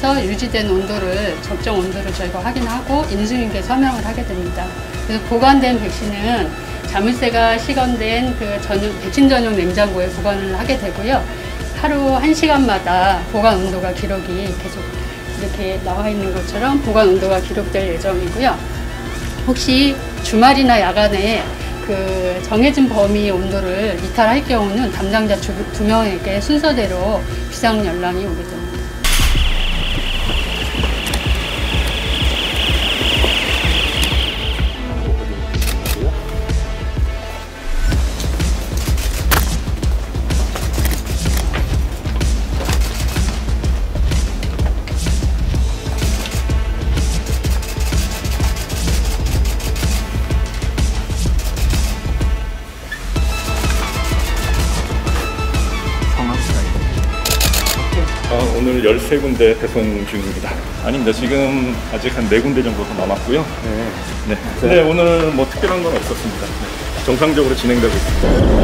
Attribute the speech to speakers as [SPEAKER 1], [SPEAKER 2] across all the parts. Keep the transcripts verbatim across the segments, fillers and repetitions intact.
[SPEAKER 1] 통해서 유지된 온도를 적정 온도를 저희가 확인하고 인수인계 서명을 하게 됩니다. 그래서 보관된 백신은 자물쇠가 시건된 그 전용, 백신 전용 냉장고에 보관을 하게 되고요. 하루 한 시간마다 보관 온도가 기록이 계속 이렇게 나와 있는 것처럼 보관 온도가 기록될 예정이고요. 혹시 주말이나 야간에 그 정해진 범위 온도를 이탈할 경우는 담당자 두 명에게 순서대로 비상 연락이 오게 됩니다.
[SPEAKER 2] 아, 오늘 열세 군데 배송 중입니다. 아닙니다. 지금 아직 한 네 군데 정도 더 남았고요. 네. 네. 근데 오늘 뭐 특별한 건 없었습니다. 네. 정상적으로 진행되고 있습니다.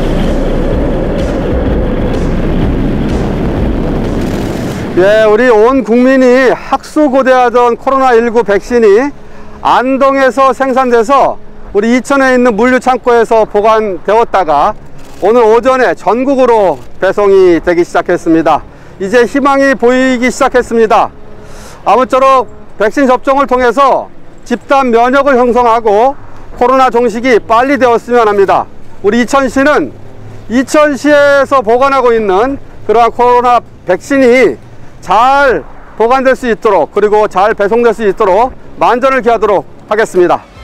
[SPEAKER 3] 예, 우리 온 국민이 학수고대하던 코로나 일구 백신이 안동에서 생산돼서 우리 이천에 있는 물류창고에서 보관되었다가 오늘 오전에 전국으로 배송이 되기 시작했습니다. 이제 희망이 보이기 시작했습니다. 아무쪼록 백신 접종을 통해서 집단 면역을 형성하고 코로나 종식이 빨리 되었으면 합니다. 우리 이천시는 이천시에서 보관하고 있는 그러한 코로나 백신이 잘 보관될 수 있도록 그리고 잘 배송될 수 있도록 만전을 기하도록 하겠습니다.